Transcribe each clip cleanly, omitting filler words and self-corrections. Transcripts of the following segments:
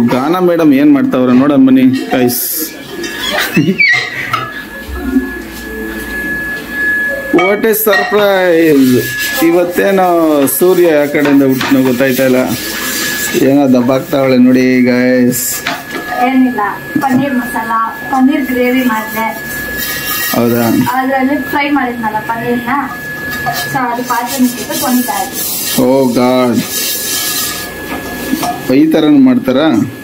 ಗಾನ ಮೇಡಮ್ ಏನ್ ಮಾಡ್ತಾವ್ರ ನೋಡೋಣ ಬನ್ನಿ ಗೈಸ್. What A surprise. ಇವತ್ತೇನೋ ಸೂರ್ಯ ಆ ಕಡೆಯಿಂದ ಹುಟ್ಟನೋ ಗೊತ್ತಾಯ್ತಾ ಇಲ್ಲ, ಏನೋ ದಬ್ಬಾಗ್ತಾವಳೆ ನೋಡಿ ಗೈಸ್. ಏನಿಲ್ಲ, ಪನ್ನೀರ್ ಮಸಾಲ, ಪನ್ನೀರ್ ಗ್ರೇವಿ ಮಾಡಿದೆ. ಹೌದಾ? ಅದ್ರಲ್ಲಿ ಫ್ರೈ ಮಾಡಿದ್ನಲ್ಲ ಪನ್ನೀರ್ನ, ಸೊ ಅದು ಪಾತ್ರೆ ಮುಚ್ಚಿಟ್ಟು ಕೊನಿತಾ ಇದ್ದೆ. ಓ ಗಾಡ್, ಈ ಥರನೂ ಮಾಡ್ತಾರಾ?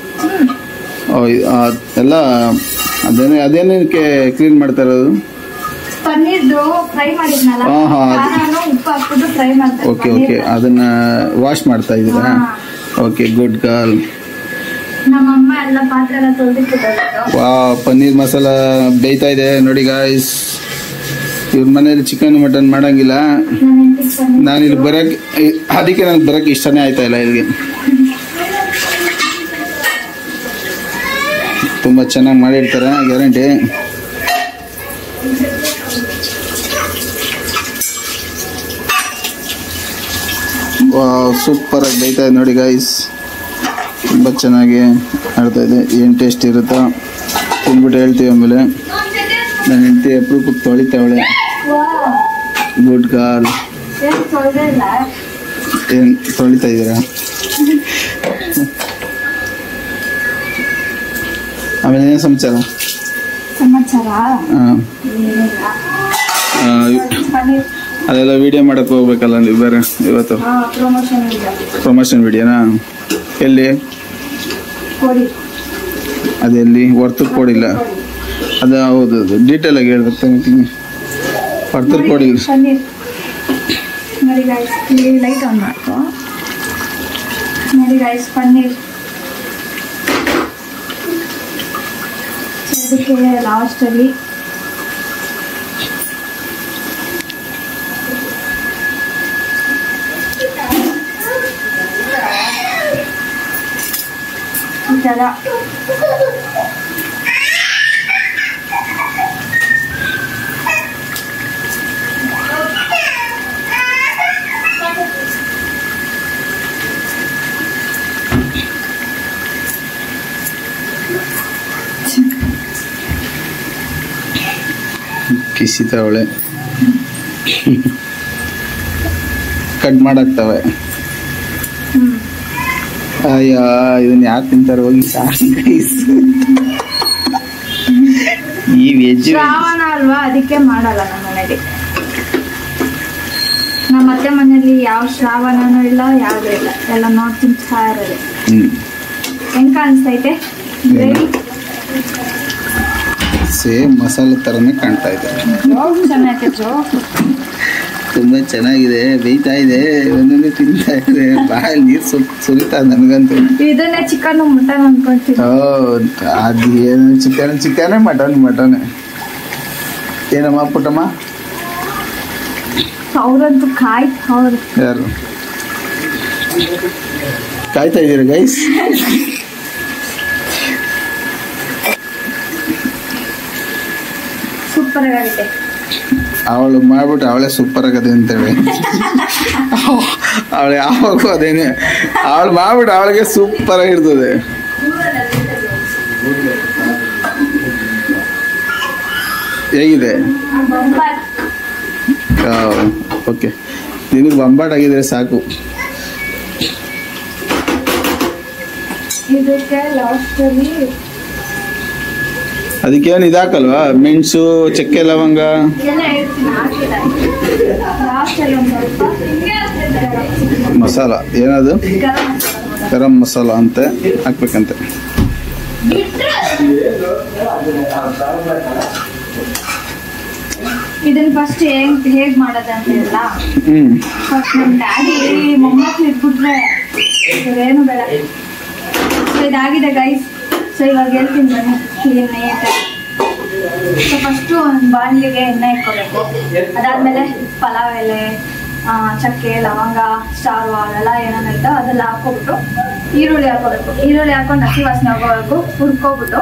ಎಲ್ಲ ಅದೇನಕ್ಕೆ ಕ್ಲೀನ್ ಮಾಡ್ತಾ ಇರೋದು? ಪನ್ನೀರ್ದು ಫ್ರೈ ಮಾಡಿದ್ನಲ್ಲ, ಉಪ್ಪು ಹಾಕ್ಬಿಟ್ಟು ಫ್ರೈ ಮಾಡ್ತಾರೆ. ಓಕೆ ಓಕೆ, ಅದನ್ನ ವಾಶ್ ಮಾಡ್ತಾ ಇದ್ದೀರಾ? Okay, good girl. ನಮ್ಮಮ್ಮ ಎಲ್ಲ ಪಾತ್ರೆ ಎಲ್ಲ ತೊಳೆದಿಟ್ಟಿದ್ದಾರೆ. ವಾ, ಪನ್ನೀರ್ ಮಸಾಲ ಬೇಯ್ತಾ ಇದೆ ನೋಡಿ ಗಾಯ್ಸ್. ಇವ್ರ ಮನೇಲಿ ಚಿಕನ್ ಮಟನ್ ಮಾಡಂಗಿಲ್ಲ. ನಾನು ಇಲ್ಲಿ ಅದಕ್ಕೆ ನನಗೆ ಬರಕ್ಕೆ ಇಷ್ಟನೇ ಆಯ್ತಾ ಇಲ್ಲ ಇಲ್ಲಿಗೆ. ತುಂಬಾ ಚೆನ್ನಾಗಿ ಮಾಡಿರ್ತಾರೆ, ಗ್ಯಾರಂಟಿ. ಸೂಪರ್ ಆಗಿ ಬೇಯ್ತಾ ಇದೆ ನೋಡಿ ಗೈಸ್. ತುಂಬ ಚೆನ್ನಾಗಿ ಆಡ್ತಾ ಇದೆ. ಏನು ಟೇಸ್ಟ್ ಇರುತ್ತೋ ತಿಂದ್ಬಿಟ್ಟು ಹೇಳ್ತೀವಿ. ಆಮೇಲೆ ನನ್ನ ಹೆಂಡತಿ ಅಪ್ರೂಪಕ್ಕೆ ತೊಳಿತಾವಳೆ. Good girl. ಏನು ತೊಳಿತಾ ಇದ್ದೀರಾ? ಆಮೇಲೆ ಏನು ಸಮಾಚಾರ? ಅದೆಲ್ಲ ವಿಡಿಯೋ ಮಾಡಕ್ಕೆ ಹೋಗ್ಬೇಕಲ್ಲ ನೀವು ಬೇರೆ ಇವತ್ತು? ಪ್ರಮೋಷನ್ ವಿಡಿಯೋನಾ? ಎಲ್ಲಿ? ಅದೆಲ್ಲಿ? ವರ್ತಕ್ಕೆ ಕೊಡಿಲ್ಲ ಅದು? ಹೌದು, ಡೀಟೇಲ್ ಆಗಿ ಹೇಳ್ಬೇಕು ತಾನೆ. ವರ್ತಕ್ಕೆ ಕೊಡಿಲ್ಲ. ಲೈಟ್ ಆನ್ ಮಾಡ್ಕೊ ನೋಡಿ ಗೈಸ್. ಪನ್ನೀರ್ ಅದಕ್ಕೆ ಲಾಸ್ಟಲ್ಲಿ ಈ ಥರ ಕಿಸಿತಾವಳೆ. ಕಟ್ ಮಾಡಾಕ್ತವೆ. ಅಯ್ಯ, ಇದನ್ನ ಯಾಕೆ ತಿಂತಾರೆ ಹೋಗಿ. ಈ ವೆಜ್ ಶ್ರಾವಣ ಅಲ್ವಾ, ಅದಕ್ಕೆ ಮಾಡಲ್ಲ ನಮ್ಮ ಮನೇಲಿ. ನಮ್ಮ ಅತ್ತೆ ಮನೇಲಿ ಯಾವ ಶ್ರಾವಣನೂ ಇಲ್ಲ, ಯಾವ್ದು ಇಲ್ಲ, ಎಲ್ಲ ನೋಡಿ ತಿಂತಾ ಇರೋದು. ಹೆಂಗ್ ಕಾಣಿಸ್ತೈತೆ ಗ್ರೇವಿ? ಸೇಮ್ ಮಸಾಲೆ ತರನೇ ಕಾಣ್ತಾ ಇದೆ. ತುಂಬಾ ಚೆನ್ನಾಗಿದೆ, ಬೇಯ್ತಾ ಇದೆ, ಒಂದೊಂದೇ ತಿಂತಾ ಇದೆ, ಬಾಯಲ್ಲಿ ನೀರು ಸುರಿತಾ ನನಗಂತೂ. ಇದನ್ನೇ ಚಿಕನ್ ಮಟನ್ ಅನ್ಕೊಂತೀನಿ. ಅದು ಏನು ಚಿಕನ್ ಮಟನ್. ಏನಮ್ಮ ಪುಟ್ಟಮ್ಮ? ಅವ್ರಂತೂ ಕಾಯ್ತವ್ರು. ಯಾರು ಕಾಯ್ತಾ ಇದ್ದೀರಾ ಗೈಸ್? ಸೂಪರ್ ಆಗಿದೆ. ಅವಳು ಮಾಡ್ಬಿಟ್ಟು ಅವಳೇ ಸೂಪರ್ ಆಗದೆ ಅಂತೇಳಿ ಅವಳು ಯಾವಾಗೂ ಅದೇನೆ. ಅವಳು ಮಾಡ್ಬಿಟ್ಟು ಅವಳಿಗೆ ಸೂಪರ್ ಆಗಿರ್ತದೆ. ಹೇಗಿದೆ? ಓಕೆ, ನಿನಗೆ ಬಂಬಾಟ್ ಆಗಿದ್ರೆ ಸಾಕು. ಅದಕ್ಕೇನು ಇದಾಕಲ್ವಾ? ಮೆಣಸು, ಚಕ್ಕೆ, ಲವಂಗ, ಮಸಾಲ, ಏನದು ಗರಂ ಮಸಾಲ ಅಂತ ಹಾಕ್ಬೇಕಂತೆ. ಇದನ್ನ ಫಸ್ಟ್ ಹೇಗ್ ಮಾಡೋದಂತ ಇಲ್ಲ. ಫಸ್ಟ್ ನಮ್ ಡ್ಯಾಡಿ ಮೊಮ್ಮಕ್ಳು ಇಟ್ಬಿಟ್ರೆ ಏನು ಬೇಡ. ಇದಾಗಿದೆ ಗೈಸ್. ಸೊ ಇವಾಗ ಹೇಳ್ತೀನಿ ಬನ್ನಿ ಕ್ಲೀನ್ ನೀಟಾಗಿ. ಸೊ ಫಸ್ಟು ಒಂದು ಬಾಣಲಿಗೆ ಎಣ್ಣೆ ಇಟ್ಕೋಬೇಕು. ಅದಾದ್ಮೇಲೆ ಪಲಾವ್ ಎಲೆ, ಚಕ್ಕೆ, ಲವಂಗ, ಸ್ಟಾರ್ ಅವೆಲ್ಲ ಏನೇನಿರ್ತೋ ಅದೆಲ್ಲ ಹಾಕೋಬಿಟ್ಟು ಈರುಳ್ಳಿ ಹಾಕೋಬೇಕು. ಈರುಳ್ಳಿ ಹಾಕೊಂಡು ಹಸಿ ವಾಸನೆ ಹೋಗೋಬೇಕು, ಹುರ್ಕೋಬಿಟ್ಟು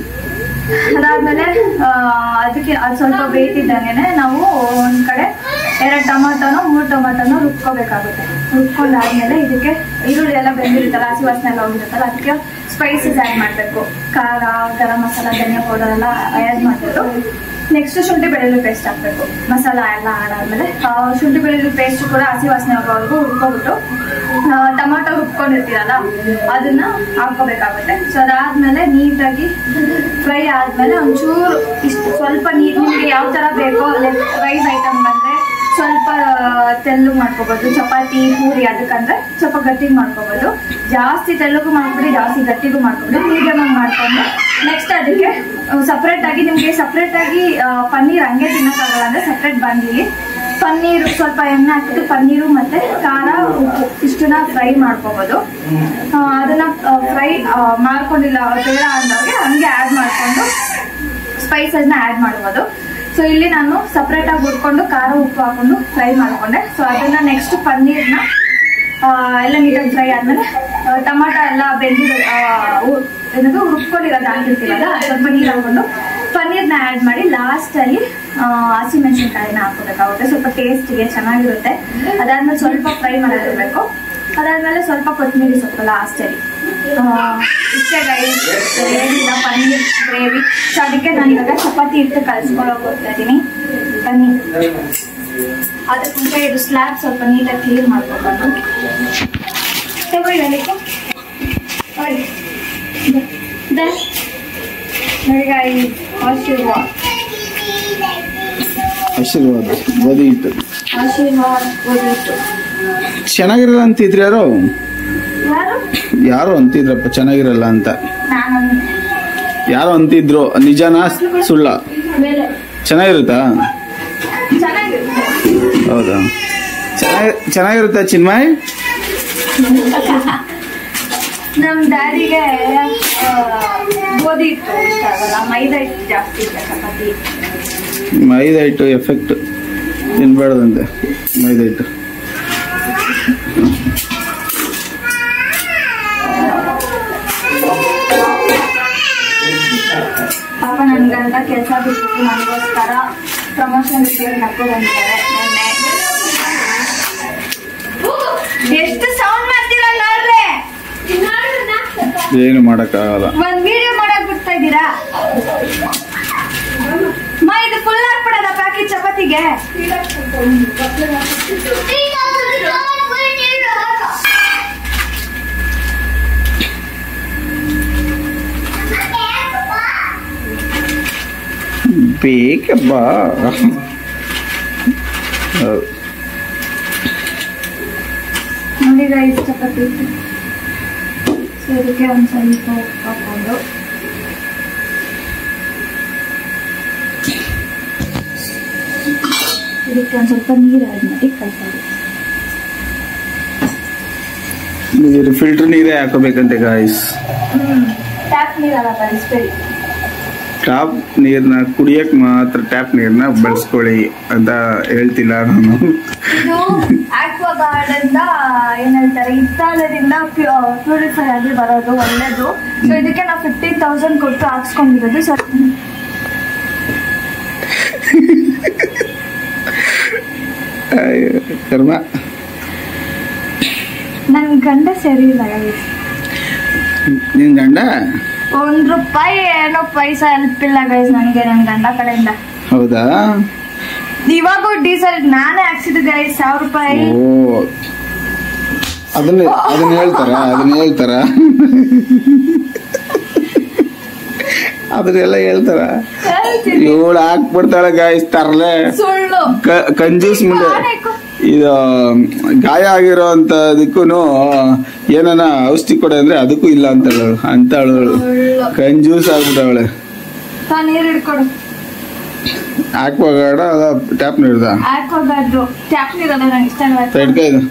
ಅದಾದ್ಮೇಲೆ ಅದಕ್ಕೆ ಅದು ಸ್ವಲ್ಪ ಬೇಯ್ತಿದ್ದಂಗೆನೆ ನಾವು ಒಂದ್ ಕಡೆ 2 ಟೊಮಾಟೋನು 3 ಟೊಮಾಟೋನು ರುಬ್ಕೋಬೇಕಾಗುತ್ತೆ. ರುಬ್ಕೊಂಡಾದ್ಮೇಲೆ ಇದಕ್ಕೆ ಈರುಳ್ಳಿ ಎಲ್ಲ ಬೆಂದಿರುತ್ತಲ್ಲ, ಹಸಿ ವಾಸನೆ ಎಲ್ಲ ಹೋಗಿರುತ್ತಲ್ಲ, ಅದಕ್ಕೆ ಸ್ಪೈಸಸ್ ಆ್ಯಡ್ ಮಾಡಬೇಕು. ಖಾರ, ಗರಂ ಮಸಾಲ, ಧನಿಯಾ ಪೌಡರ್ ಎಲ್ಲ ಆ್ಯಡ್ ಮಾಡಿಬಿಟ್ಟು ನೆಕ್ಸ್ಟ್ ಶುಂಠಿ ಬೆಳ್ಳುಳ್ಳಿ ಪೇಸ್ಟ್ ಹಾಕ್ಬೇಕು. ಮಸಾಲ ಎಲ್ಲ ಆಡಾದ್ಮೇಲೆ ಶುಂಠಿ ಬೆಳ್ಳುಳ್ಳಿ ಪೇಸ್ಟ್ ಕೂಡ ಹಸಿ ವಾಸನೆ ಹೋಗೋವರೆಗೂ ರುಬ್ಕೊಬಿಟ್ಟು ಟೊಮಾಟೊ ರುಬ್ಕೊಂಡಿರ್ತೀರಲ್ಲ ಅದನ್ನ ಹಾಕೋಬೇಕಾಗುತ್ತೆ. ಸೊ ಅದಾದ್ಮೇಲೆ ನೀಟಾಗಿ ಫ್ರೈ ಆದ್ಮೇಲೆ ಒಂಚೂರು ಇಷ್ಟು ಸ್ವಲ್ಪ ನೀರು ನಿಮಗೆ ಯಾವ ತರ ಬೇಕೋ, ಲೈಕ್ ರೈಸ್ ಐಟಮ್ ಬಂದ್ರೆ ಸ್ವಲ್ಪ ತೆಳ್ಳಗೆ ಮಾಡ್ಕೋಬಹುದು, ಚಪಾತಿ ಪೂರಿ ಅದಕ್ಕಂದ್ರೆ ಸ್ವಲ್ಪ ಗಟ್ಟಿಗೆ ಮಾಡ್ಕೋಬಹುದು. ಜಾಸ್ತಿ ತೆಳ್ಳಗೂ ಮಾಡ್ಬಿಡಿ, ಜಾಸ್ತಿ ಗಟ್ಟಿಗೂ ಮಾಡ್ಕೋಬಹುದು, ಮೀಡಿಯಮ್ ಆಗಿ ಮಾಡ್ಕೊಂಡು ನೆಕ್ಸ್ಟ್ ಅದಕ್ಕೆ ಸಪ್ರೇಟ್ ಆಗಿ ನಿಮ್ಗೆ ಸಪ್ರೇಟ್ ಆಗಿ ಪನ್ನೀರ್ ಹಂಗೆ ತಿನ್ನಕ್ಕಾಗಲ್ಲ ಅಂದ್ರೆ ಸಪ್ರೇಟ್ ಬಂದಿಲಿ ಪನ್ನೀರು ಸ್ವಲ್ಪ ಎಣ್ಣೆ ಹಾಕಿಟ್ಟು ಪನ್ನೀರು ಮತ್ತೆ ಖಾರ ಉಪ್ಪು ಇಷ್ಟನ್ನ ಫ್ರೈ ಮಾಡ್ಕೋಬಹುದು. ಅದನ್ನ ಫ್ರೈ ಮಾಡ್ಕೊಂಡಿಲ್ಲ ಬೇಡ ಅಂದಾಗ ಹಂಗೆ ಆಡ್ ಮಾಡ್ಕೊಂಡು ಸ್ಪೈಸಸ್ ನ ಆಡ್ ಮಾಡ್ಬೋದು. ಸೊ ಇಲ್ಲಿ ನಾನು ಸಪ್ರೇಟ್ ಆಗಿ ಹುರ್ಕೊಂಡು ಖಾರ ಉಪ್ಪು ಹಾಕೊಂಡು ಫ್ರೈ ಮಾಡ್ಕೊಂಡೆ. ಸೊ ಅದನ್ನ ನೆಕ್ಸ್ಟ್ ಪನ್ನೀರ್ನ ಎಲ್ಲ ನೀಟಾಗಿ ಫ್ರೈ ಆದ್ಮೇಲೆ ಟೊಮಾಟೊ ಎಲ್ಲ ಬೆಂದಿರೋ ಏನದು ರುಬ್ಕೊಂಡಿರೋದು ಹಾಕಿರ್ತೀವಲ್ಲ ಸ್ವಲ್ಪ ನೀರು ಹಾಕೊಂಡು ಪನ್ನೀರ್ನ ಆ್ಯಡ್ ಮಾಡಿ ಲಾಸ್ಟ್ ಅಲ್ಲಿ ಹಸಿಮೆಣಸಿನ್ಕಾಯಿನ ಹಾಕೋಬೇಕಾಗುತ್ತೆ, ಸ್ವಲ್ಪ ಟೇಸ್ಟಿಗೆ ಚೆನ್ನಾಗಿರುತ್ತೆ. ಅದಾದ್ಮೇಲೆ ಸ್ವಲ್ಪ ಫ್ರೈ ಮಾಡೋದಿರ್ಬೇಕು. ಅದಾದ್ಮೇಲೆ ಸ್ವಲ್ಪ ಕೊತ್ತಂಬರಿ ಸೊಪ್ಪು ಲಾಸ್ಟ್ ಅಲ್ಲಿ. ಇಷ್ಟೇ ಗೈಸ್, ಏನಿಲ್ಲ ಪನ್ನೀರ್ ಗ್ರೇವಿ. ಸೊ ಅದಕ್ಕೆ ನಾನು ಇವಾಗ ಚಪಾತಿ ಇಟ್ಟು ಕಲ್ಸ್ಕೊಳ್ಳೋಕೆ ಹೋಗ್ತಾ ಇದ್ದೀನಿ. ಬನ್ನಿ, ಅದಕ್ಕೆ ಮುಂಚೆ ಇದು ಸ್ಲ್ಯಾಬ್ ಸ್ವಲ್ಪ ನೀಟಾಗಿ ಕ್ಲೀನ್ ಮಾಡ್ಕೊಂಡು ತಗೊಳ್ಳಿ. ನೋಡಿ ಆಶೀರ್ವಾದ್ ಗೋಧಿ ಹಿಟ್ಟು ಚೆನ್ನಾಗಿರಲ್ಲ ಅಂತಿದ್ರಿ ಯಾರು ಅಂತಿದ್ರಪ್ಪ, ಚೆನ್ನಾಗಿರಲ್ಲ ಅಂತ ಯಾರು ಅಂತಿದ್ರು. ನಿಜನಾ ಸುಳ್ಳ? ಚೆನ್ನಾಗಿರುತ್ತಾ? ಹೌದಾ, ಚೆನ್ನಾಗಿರುತ್ತಾ ಚಿನ್ಮಯ್? ನಮ್ ಡ್ಯಾಡಿಗೆ ಗೋಧಿ ಹಿಟ್ಟು ಇಷ್ಟ ಆಗಲ್ಲ, ಮೈದಾ ಹಿಟ್ಟು ಜಾಸ್ತಿ ಇಷ್ಟ. ಚಪಾತಿ ಮೈದಾ ಹಿಟ್ಟು ಎಫೆಕ್ಟ್ ತಿನ್ಬಾರ್ದಂತೆ ಮೈದಾ ಹಿಟ್ಟು. ಪಾಪ ನನ್ಗಂತ ಕೆಲಸ ಬಿಟ್ಟು ನನಗೋಸ್ಕರ ಪ್ರಮೋಷನ್ ವಿಡಿಯೋ ನಕ್ಕು ಬಂದಿದ್ದಾರೆ. ಎಷ್ಟು ಸೌಂಡ್ ಮಾಡ್ತೀರಾ ನೋಡ್ರೆ, ಏನು ಮಾಡಕ್ಕಾಗಲ್ಲ. ಒಂದ್ ವಿಡಿಯೋ ಮಾಡಕ್ ಬಿಡ್ತಾ ಇದ್ದೀರಾ? ಇದು ಫುಲ್ ಹಾಕ್ಬಿಡೋದ ಪ್ಯಾಕೆಟ್ ಚಪಾತಿಗೆ? ಬೇಕಪ್ಪ. ನೋಡಿ ಗೈಸ್, ಚಪಾತಿ ಇದಕ್ಕೆ ಒಂದ್ ಸ್ವಲ್ಪ ಉಪ್ಪು ಹಾಕೊಂಡು ಇದಕ್ಕೆ ಒಂದ್ ಸ್ವಲ್ಪ ನೀರು ಆಡ್ ಮಾಡಿ ಕಲ್ಸೋದು. ನೀರು ಫಿಲ್ಟರ್ ನೀರೇ ಹಾಕೋಬೇಕಂತೆ ಗಾಯ್ಸ್. ಟ್ಯಾಪ್ ನೀರಲ್ಲ ಬಳಸ್ಬೇಡಿ. ಟ್ಯಾಪ್ ನೀರ್ನ ಕುಡಿಯಕ್ ಮಾತ್ರ ಟ್ಯಾಪ್ ನೀರ್ನ ಬಳಸ್ಕೊಳ್ಳಿ ಅಂತ ಹೇಳ್ತಿಲ್ಲ ನಾನು. ಇದು ಆಕ್ವಾ ಗಾರ್ಡ್ ಅಂತ ಏನ್ ಹೇಳ್ತಾರೆ, ಇತ್ತಾಲದಿಂದ ಪ್ಯೂರಿಫೈ ಆಗಿ ಬರೋದು ಒಳ್ಳೇದು. ಸೊ ಇದಕ್ಕೆ ನಾವು 15,000 ಕೊಟ್ಟು ಹಾಕ್ಸ್ಕೊಂಡಿರೋದು. ಸೊ ಕರ್ಮ. ನನ್ ಗಂಡ ಸರಿ ಇಲ್ಲ. ನಿನ್ ಗಂಡ ₹1 ಏನೋ ಪೈಸಾ ಹೆಲ್ಪ್ ಇಲ್ಲ ಗೈಸ್ ನನಗೆ ನನ್ ಗಂಡ ಕಡೆಯಿಂದ. ಹೌದಾ? ಇವಾಗೂ ಡೀಸೆಲ್ ನಾನೇ ಹಾಕ್ಸಿದ್ದು ಗೈಸ್, ₹1,000. ಓ, ಅದನ್ನ ಹೇಳ್ತಾರ ಅದನ್ನೆಲ್ಲ ಹೇಳ್ತಾರ. ಇವಳು ಹಾಕ್ಬಿಡ್ತಾಳೆ ಗಾಯ್ಸ್, ತರಲೆ ಸುಳ್ಳು ಕಂಜೂಸ್ ಮುಂದೆ. ಇದು ಗಾಯ ಆಗಿರೋಂತದಕ್ಕೂ ಏನನ ಔಷಧಿ ಕೊಡ ಅಂದ್ರೆ ಅದಕ್ಕೂ ಇಲ್ಲ ಅಂತಳು ಕಂಜೂಸ್ ಆಗ್ಬಿಟ್ಟವಳೆ. ನೀರು ಹಿಡ್ಕೊಡು. ಆಕ್ವಾಗಾರ್ಡ್ ಅದ ಟ್ಯಾಪ್ ನೀರ್ದ? ಆಕ್ವಾಗಾರ್ಡ್ ಟ್ಯಾಪ್ ನೀರಲ್ಲ, ನಂಗೆ ಇಷ್ಟ ಇಲ್ಲ. ಇದು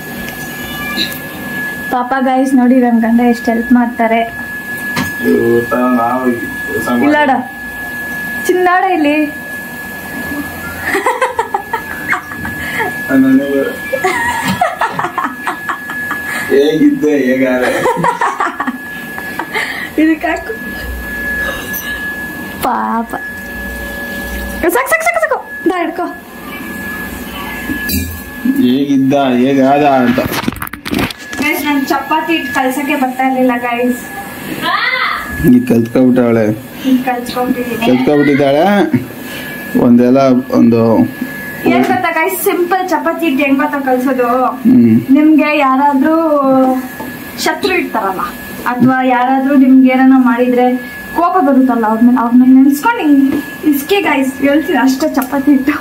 ಪಾಪ ಗೈಸ್ ನೋಡಿ ನನ್ ಗಂಡ ಎಷ್ಟು ಹೆಲ್ಪ್ ಮಾಡ್ತಾರೆ. ಇಲ್ಲಾಡ ಚಿನ್ನಾಡ ಇಲ್ಲಿ ಹೇಗಿದ್ದೆ ಹೇಗಾರೆ ಇದಕ್ಕಾಕು ಪಾಪ. ಸಾಕು ಸಾಕು ಸಾಕು ಸಾಕು, ಹಿಡ್ಕೋ. ಹೇಗಿದ್ದ ಹೇಗಾದ ಅಂತ. ಗೈಸ್ ನನ್ ಚಪಾತಿ ಹಿಟ್ಟು ಕಲ್ಸಕ್ಕೆ ಬರ್ತಾ ಇರ್ಲಿಲ್ಲ ಗೈಸ್. ಈಗ ಕಲ್ತ್ಕೊಬಿಟ್ಟವಳೆ, ಕಲ್ತ್ಕೊಬಿಟ್ಟಿದ್ದಾಳೆ. ಒಂದೆಲ್ಲ ಒಂದು ಏನ್ ಗೊತ್ತಾ ಗೈಸ್, ಸಿಂಪಲ್ ಚಪಾತಿ ಹಿಟ್ಟು ಹೆಂಗ್ ಗೊತ್ತಾ ಕಲ್ಸೋದು. ನಿಮ್ಗೆ ಯಾರಾದ್ರೂ ಶತ್ರು ಇರ್ತಾರಲ್ಲ, ಅಥವಾ ಯಾರಾದ್ರೂ ನಿಮ್ಗೆ ಏನಾನ ಮಾಡಿದ್ರೆ ಕೋಪ ಬರುತ್ತಲ್ಲ, ಅವ್ರನ್ನ ನೆನ್ಸ್ಕೊಂಡು ಇಸ್ಕೆ ಗೈಸ್ ಹೇಳ್ತೀನಿ ಅಷ್ಟೇ ಚಪಾತಿ ಹಿಟ್ಟು.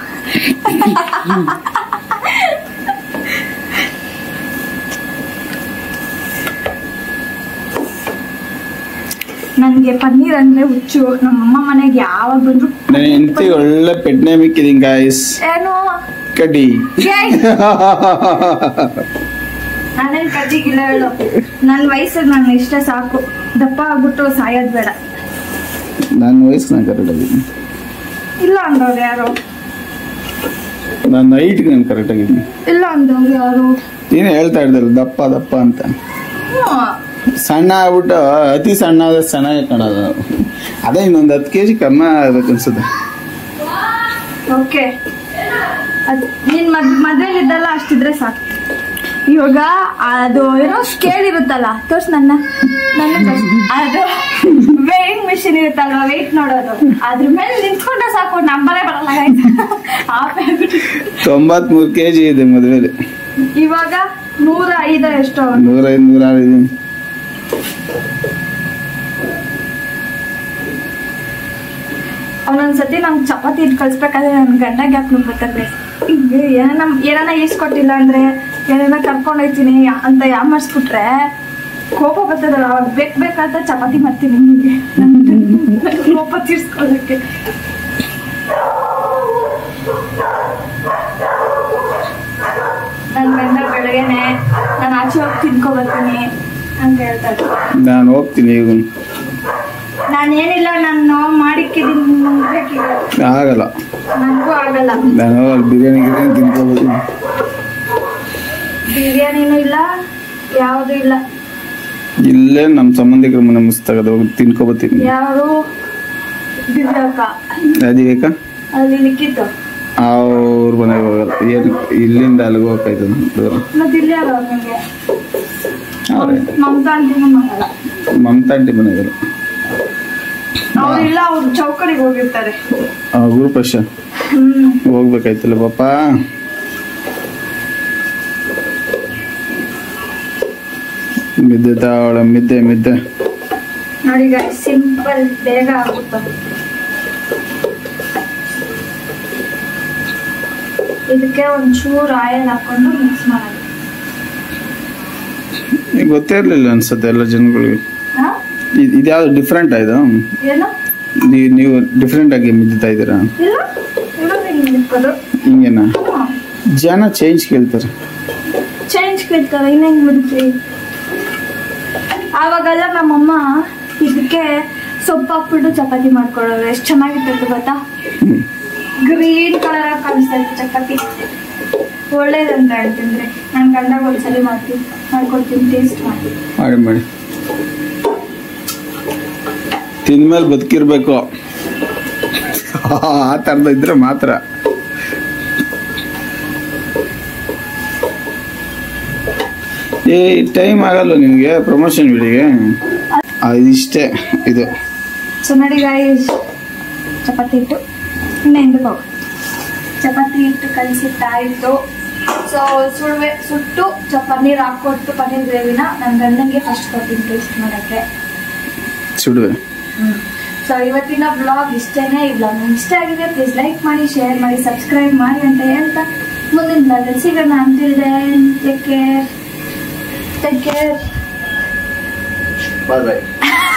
ನನ್ಗೆ ಪನ್ನೀರ್ ಅಂದ್ರೆ ಹುಚ್ಚು. ನಮ್ಮಮ್ಮ ಮನೆಗೆ ಯಾವಾಗ ಬಂದ್ರು ಎಂತ ಒಳ್ಳೆ ಪೆಟ್ನೆ ಮಿಕ್ಕಿದೀನಿ ಗಾಯ್ಸ್. ಏನು ಕಡ್ಡಿ ನಾನೇನ್ ಕಡ್ಡಿಗಿಲ್ಲ ಹೇಳು. ನನ್ ವಯಸ್ಸಿಗೆ ನನ್ ಇಷ್ಟ ಸಾಕು, ದಪ್ಪ ಆಗ್ಬಿಟ್ಟು ಸಾಯೋದ್ ಬೇಡ. ನನ್ನ ವಯಸ್ಸು ನಾನು ಕರೆಕ್ಟ್ ಆಗಿದ್ದೀನಿ. ಇಲ್ಲ ಅಂದವ್ರು ಯಾರು? ನನ್ನ ಹೈಟ್ಗೆ ನಾನು ಕರೆಕ್ಟ್ ಆಗಿದ್ದೀನಿ. ಇಲ್ಲ ಅಂದವ್ರು ಯಾರು? ನೀನೇ ಹೇಳ್ತಾ ಇದ್ದಲ್ಲ ದಪ್ಪ ದಪ್ಪ ಅಂತ. ಸಣ್ಣ ಆಗ್ಬಿಟ್ಟು ಅತಿ ಸಣ್ಣ ಆದ್ರೆ ಚೆನ್ನಾಗಿ ಕಾಣೋದು. ಅದೇ ಇನ್ನೊಂದು 10 kg ಕಮ್ಮಿ ಆಗ್ಬೇಕು ಅನ್ಸುತ್ತೆ. ಓಕೆ, ನೀನ್ ಮದ್ವೆಲಿದ್ದಲ್ಲ ಅಷ್ಟಿದ್ರೆ ಸಾಕು. ಇವಾಗ ಅದು ಏನೋ ಸ್ಕೇಲ್ ಇರುತ್ತಲ್ಲ, ತೋರ್ಸ್ ನನ್ನ ಅದು ವೇಯಿಂಗ್ ಮಿಷಿನ್ ಇರುತ್ತಲ್ವಾ, ವೇಟ್ ನೋಡೋದು, ಅದ್ರ ಮೇಲೆ ನಿಂತ್ಕೊಂಡ್ರೆ ಸಾಕು, ನಂಬರೇ ಬರಲ್ಲ. 93 kg ಇದೆ ಮದ್ವೆಲಿ. ಇವಾಗ 105 ಎಷ್ಟೋ? 105 106 ಇದೀನಿ. ಅವನೊಂದ್ಸತಿ ನಂಗೆ ಚಪಾತಿ ಹಿಟ್ಟು ಕಳ್ಸ್ಬೇಕಾದ್ರೆ ನನ್ ಗಂಡ ಗ್ಯಾಪ್ ನುಂಗ್ಬೇಕಾದ್ರೆ ಏನಾನ ಈಸ್ಕೊಟ್ಟಿಲ್ಲ ಅಂದ್ರೆ, ಏನಾನ ಕರ್ಕೊಂಡ್ ಹೋಯ್ತೀನಿ ಅಂತ ಯಾಮರ್ಸ್ಬಿಟ್ರೆ ಕೋಪ ಬರ್ತದಲ್ಲ, ಅವಾಗ ಬೇಕಾದ ಚಪಾತಿ ಮಾಡ್ತೀನಿ ನಿಮಗೆ ಕೋಪ ತೀರ್ಸ್ಕೊಳ್ಳಕ್ಕೆ. ನನ್ ಗಂಡ ಬೆಳಗ್ಗೆನೆ ನಾನು ಆಚೆ ಹೋಗಿ ತಿನ್ಕೊ ಬರ್ತೀನಿ ಅಂತ ಹೇಳ್ತಾರೆ. ನಾನು ಹೋಗ್ತೀನಿ ಈಗ. ನಾನೇನಿಲ್ಲ, ನಾನು ಮಾಡಿಕ್ಕಿದೀನಿ, ಆಗಲ್ಲ, ನನಗೂ ಆಗಲ್ಲ. ನಾನು ಬಿರಿಯಾನಿ ತಿನ್ಕೋಬೋದು. ಬಿರಿಯಾನಿನೂ ಇಲ್ಲ, ಯಾವುದು ಇಲ್ಲ. ಇಲ್ಲೇ ನಮ್ಮ ಸಂಬಂಧಿಕರ ಮನೆ ಮುಸ್ತಗದ ಹೋಗಿ ತಿನ್ಕೋಬತ್ತೀನಿ. ಯಾರು? ದಿವ್ಯಾಕ. ದಿವ್ಯಾಕ ಅಲ್ಲಿ ನಿಕ್ಕಿತ್ತು. ಅವ್ರ ಮನೆಗೆ ಹೋಗಲ್ಲ, ಇಲ್ಲಿಂದ ಅಲ್ಲಿಗೆ ಹೋಗ್ತಾಯ್ತದ ದೂರ. ಮತ್ತೆ ಇಲ್ಲಿ ಅಲ್ಲ ನಿಮಗೆ ಮಮತಾ ಆಂಟಿನೂ ಮಾಡಲ್ಲ. ಮಮತಾ ಆಂಟಿ ಮನೆಗೆ ಅವ್ರಿಲ್ಲ, ಅವ್ರು ಚೌಕಡಿಗೆ ಹೋಗಿರ್ತಾರೆ. ಗುರುಪ್ರಶ ಹೋಗ್ಬೇಕಾಯ್ತಲ್ಲ ಪಾಪ. ಮಿದ್ದೆ ಅವಳ ಮಿದ್ದೆ ನೋಡಿ ಗಾಯ್ಸ್, ಸಿಂಪಲ್ ಬೇಗ ಆಗುತ್ತೆ. ಇದಕ್ಕೆ ಒಂಚೂರು ಆಯಿಲ್ ಹಾಕೊಂಡು ಮಿಕ್ಸ್ ಮಾಡೋದು. ಗೊತ್ತೇ ಇರ್ಲಿಲ್ಲ ಅನ್ಸುತ್ತೆ ಎಲ್ಲ ಜನಗಳಿಗೆ. ಇದ್ಯಾವ್ದು ಡಿಫ್ರೆಂಟ್ ಆಯ್ತು? ಏನು ನೀವು ಡಿಫ್ರೆಂಟ್ ಆಗಿ ಮಿದ್ತಾ ಇದ್ದೀರಾ? ಹಿಂಗೇನಾ? ಜನ ಚೇಂಜ್ ಕೇಳ್ತಾರೆ. ಇನ್ನೇನ್ ಬಿಡ್ತೀವಿ. ಆವಾಗೆಲ್ಲ ನಮ್ಮಮ್ಮ ಇದಕ್ಕೆ ಸೊಪ್ಪು ಹಾಕ್ಬಿಟ್ಟು ಚಪಾತಿ ಮಾಡ್ಕೊಡೋರು. ಎಷ್ಟು ಚೆನ್ನಾಗಿತ್ತು ಗೊತ್ತಾ? ಗ್ರೀನ್ ಕಲರ್ ಆಗಿ ಕಾಣಿಸ್ತಾ ಇತ್ತು ಚಪಾತಿ. ಒಳ್ಳೇದಂತ ಹೇಳ್ತಿದ್ರೆ ನಾನು ಗಂಡಾಗ ಒಂದ್ಸಲಿ ಮಾಡ್ಕೊಡ್ತೀನಿ, ಟೇಸ್ಟ್ ಮಾಡಿ ತಿಂದ್ಮೇಲೆ ಬದುಕಿರ್ಬೇಕು. ಆ ತರದ ಇದ್ರೆ ಮಾತ್ರ. ಟೈಮ್ ಆಗಲ್ಲ ನಿಮ್ಗೆ ಪ್ರಮೋಷನ್ ವಿಡಿಯೋಗೆ? ಇಷ್ಟೇ ಇದು. ಸೊ ನೋಡಿ ಗಾಯ್ಸ್, ಚಪಾತಿ ಹಿಟ್ಟು ಹಿಂದಕ್ಕೆ ಹೋಗಿ ಚಪಾತಿ ಹಿಟ್ಟು ಕಲಿಸಿಟ್ಟಾಯಿತು. ಸೊ ಸುಟ್ಟು ಪನ್ನೀರ್ ಹಾಕೊಟ್ಟು ಪನ್ನೀರ್ ಗ್ರೇವಿನ ನನ್ನ ಗಂಡಂಗೆ ಫಸ್ಟ್ ಕೊಡ್ತೀನಿ ಟೇಸ್ಟ್ ಮಾಡೋಕ್ಕೆ. ಸುಡುವೆ. ಸೊ ಇವತ್ತಿನ ಬ್ಲಾಗ್ ಇಷ್ಟೇನೆ. ಈ ಬ್ಲಾಗ್ ನಿಮ್ಗೆ ಇಷ್ಟ ಆಗಿದೆ ಪ್ಲೀಸ್ ಲೈಕ್ ಮಾಡಿ, ಶೇರ್ ಮಾಡಿ, ಸಬ್ಸ್ಕ್ರೈಬ್ ಮಾಡಿ ಅಂತ ಹೇಳ್ತಾ ಮುಂದಿನ ಬ್ಲಾಗಲ್ಲಿ ಸಿಗೋಣ. ಅಂತಿಲ್ದೆ ಟೇಕ್ ಕೇರ್. ಬಾಯ್ ಬಾಯ್.